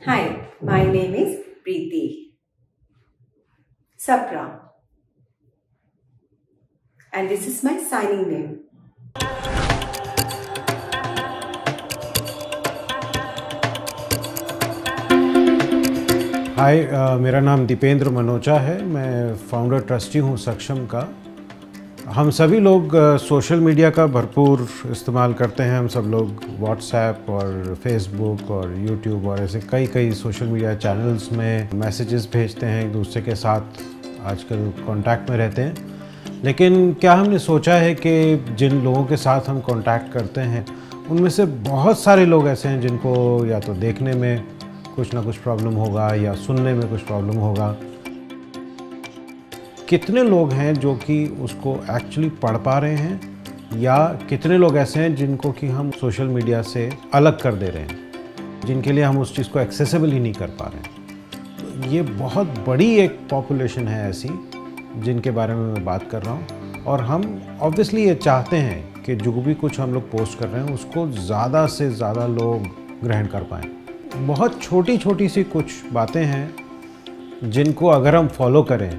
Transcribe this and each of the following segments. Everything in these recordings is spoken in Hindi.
Hi, my name is Preeti Sapra and this is my signing name. हाय, मेरा नाम दीपेंद्र मनोचा है। मैं फाउंडर ट्रस्टी हूँ सक्षम का। हम सभी लोग सोशल मीडिया का भरपूर इस्तेमाल करते हैं। हम सब लोग व्हाट्सएप और फेसबुक और यूट्यूब और ऐसे कई सोशल मीडिया चैनल्स में मैसेजेस भेजते हैं, एक दूसरे के साथ आजकल कांटेक्ट में रहते हैं। लेकिन क्या हमने सोचा है कि जिन लोगों के साथ हम कांटेक्ट करते हैं उनमें से बहुत सारे लोग ऐसे हैं जिनको या तो देखने में कुछ ना कुछ प्रॉब्लम होगा या सुनने में कुछ प्रॉब्लम होगा। कितने लोग हैं जो कि उसको एक्चुअली पढ़ पा रहे हैं, या कितने लोग ऐसे हैं जिनको कि हम सोशल मीडिया से अलग कर दे रहे हैं, जिनके लिए हम उस चीज़ को एक्सेसिबल ही नहीं कर पा रहे हैं। ये बहुत बड़ी एक पॉपुलेशन है ऐसी जिनके बारे में मैं बात कर रहा हूँ। और हम ऑब्वियसली ये चाहते हैं कि जो भी कुछ हम लोग पोस्ट कर रहे हैं उसको ज़्यादा से ज़्यादा लोग ग्रहण कर पाएँ। बहुत छोटी सी कुछ बातें हैं जिनको अगर हम फॉलो करें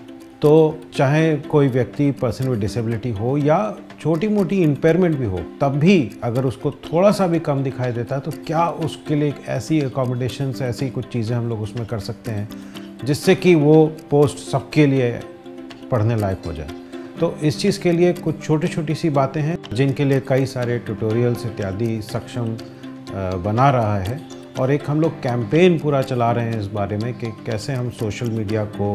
तो चाहे कोई व्यक्ति पर्सन विद डिसेबिलिटी हो या छोटी मोटी इम्पेयरमेंट भी हो, तब भी अगर उसको थोड़ा सा भी कम दिखाई देता है तो क्या उसके लिए एक ऐसी अकोमोडेशंस, ऐसी कुछ चीज़ें हम लोग उसमें कर सकते हैं जिससे कि वो पोस्ट सबके लिए पढ़ने लायक हो जाए। तो इस चीज़ के लिए कुछ छोटी सी बातें हैं जिनके लिए कई सारे ट्यूटोरियल्स इत्यादि सक्षम बना रहा है। और एक हम लोग कैंपेन पूरा चला रहे हैं इस बारे में कि कैसे हम सोशल मीडिया को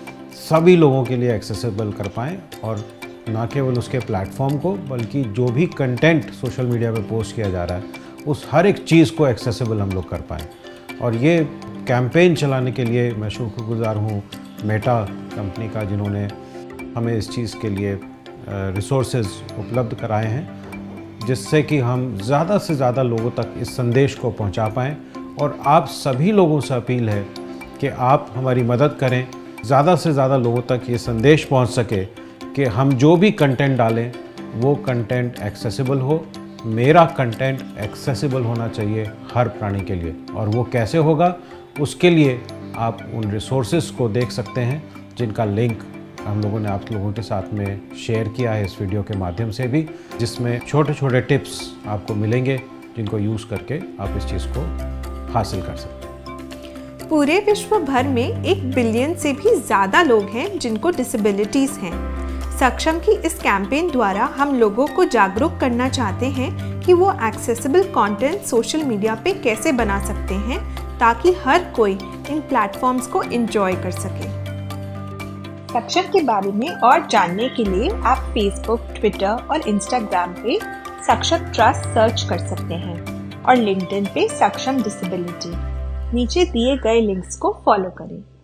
सभी लोगों के लिए एक्सेसिबल कर पाएँ, और ना केवल उसके प्लेटफॉर्म को बल्कि जो भी कंटेंट सोशल मीडिया पे पोस्ट किया जा रहा है उस हर एक चीज़ को एक्सेसिबल हम लोग कर पाएँ। और ये कैंपेन चलाने के लिए मैं शुक्रगुजार हूँ मेटा कंपनी का, जिन्होंने हमें इस चीज़ के लिए रिसोर्सेज उपलब्ध कराए हैं जिससे कि हम ज़्यादा से ज़्यादा लोगों तक इस संदेश को पहुंचा पाएँ। और आप सभी लोगों से अपील है कि आप हमारी मदद करें, ज़्यादा से ज़्यादा लोगों तक ये संदेश पहुंच सके कि हम जो भी कंटेंट डालें वो कंटेंट एक्सेसिबल हो। मेरा कंटेंट एक्सेसिबल होना चाहिए हर प्राणी के लिए, और वो कैसे होगा उसके लिए आप उन रिसोर्सेज को देख सकते हैं जिनका लिंक हम लोगों ने आप लोगों के साथ में शेयर किया है इस वीडियो के माध्यम से भी, जिसमें छोटे टिप्स आपको मिलेंगे जिनको यूज़ करके आप इस चीज़ को हासिल कर सकते हैं। पूरे विश्व भर में 1 बिलियन से भी ज़्यादा लोग हैं जिनको डिसेबिलिटीज़ हैं। सक्षम की इस कैंपेन द्वारा हम लोगों को जागरूक करना चाहते हैं कि वो एक्सेसिबल कंटेंट सोशल मीडिया पे कैसे बना सकते हैं ताकि हर कोई इन प्लेटफॉर्म्स को एंजॉय कर सके। सक्षम के बारे में और जानने के लिए आप फेसबुक, ट्विटर और इंस्टाग्राम पे सक्षम ट्रस्ट सर्च कर सकते हैं और लिंक्डइन पे सक्षम डिसेबिलिटी। नीचे दिए गए लिंक्स को फॉलो करें।